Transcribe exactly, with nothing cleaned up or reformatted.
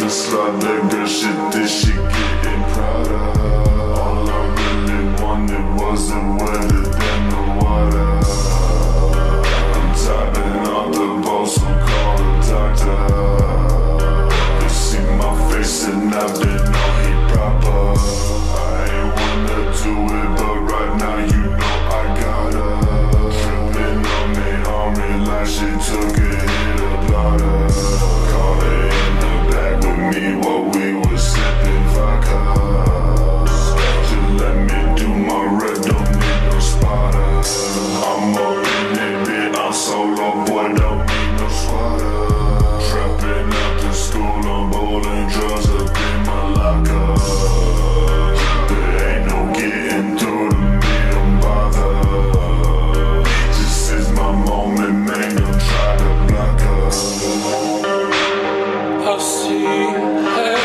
just like that good shit that she getting proud of. All I really wanted was a wetter than the water. I'm typing out the boss, so call the doctor. They see my face and I've been on he proper. I ain't wanna do it, but right now you know I gotta. Tripping on me, on me like she took a hit of blotter. Caught her in the back with me while we was sipping vodka. Just let me do my rep, don't need no spotter. I'm up in it, bit, I'm solo, boy, don't need no swatter. Trapping out the school, I'm bowling drugs up in my locker. There ain't no getting through to me, don't bother. This is my moment, man, don't try to block her. I see her.